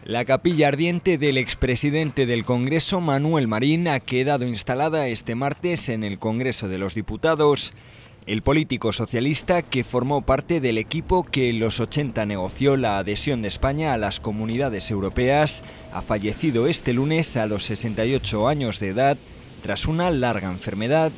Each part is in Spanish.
La capilla ardiente del expresidente del Congreso, Manuel Marín, ha quedado instalada este martes en el Congreso de los Diputados. El político socialista, que formó parte del equipo que en los 80 negoció la adhesión de España a las comunidades europeas, ha fallecido este lunes a los 68 años de edad tras una larga enfermedad.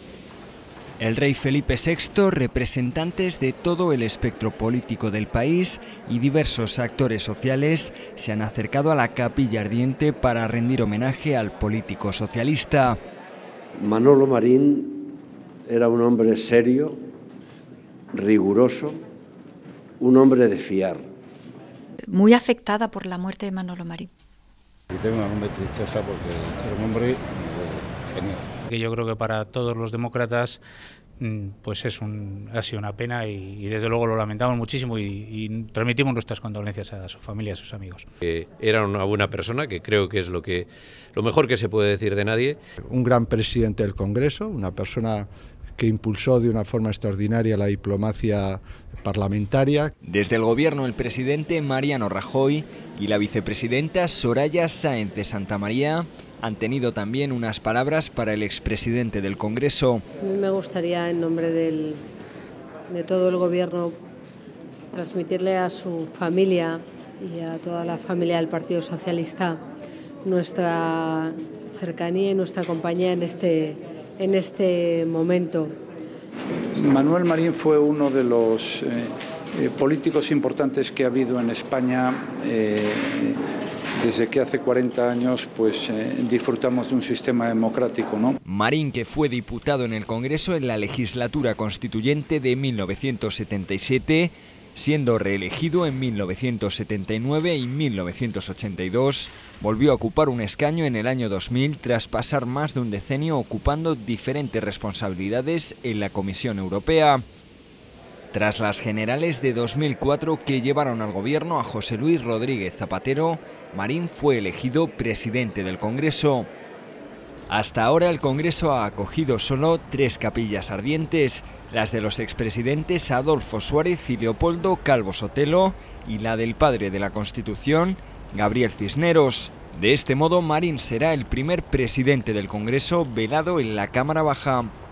El rey Felipe VI, representantes de todo el espectro político del país y diversos actores sociales se han acercado a la capilla ardiente para rendir homenaje al político socialista. Manolo Marín era un hombre serio, riguroso, un hombre de fiar. Muy afectada por la muerte de Manolo Marín. Y tengo una enorme tristeza porque era un hombre genial. Que yo creo que para todos los demócratas pues ha sido una pena y desde luego lo lamentamos muchísimo y transmitimos nuestras condolencias a su familia, a sus amigos. Era una buena persona, que creo que es lo mejor que se puede decir de nadie. Un gran presidente del Congreso, una persona que impulsó de una forma extraordinaria la diplomacia parlamentaria. Desde el gobierno, el presidente Mariano Rajoy y la vicepresidenta Soraya Sáenz de Santamaría han tenido también unas palabras para el expresidente del Congreso. A mí me gustaría, en nombre de todo el gobierno, transmitirle a su familia y a toda la familia del Partido Socialista nuestra cercanía y nuestra compañía en este momento. Manuel Marín fue uno de los políticos importantes que ha habido en España desde que hace 40 años disfrutamos de un sistema democrático, ¿no? Marín, que fue diputado en el Congreso en la legislatura constituyente de 1977, siendo reelegido en 1979 y 1982, volvió a ocupar un escaño en el año 2000 tras pasar más de un decenio ocupando diferentes responsabilidades en la Comisión Europea. Tras las generales de 2004 que llevaron al gobierno a José Luis Rodríguez Zapatero, Marín fue elegido presidente del Congreso. Hasta ahora el Congreso ha acogido solo 3 capillas ardientes, las de los expresidentes Adolfo Suárez y Leopoldo Calvo Sotelo y la del padre de la Constitución, Gabriel Cisneros. De este modo, Marín será el primer presidente del Congreso velado en la Cámara Baja.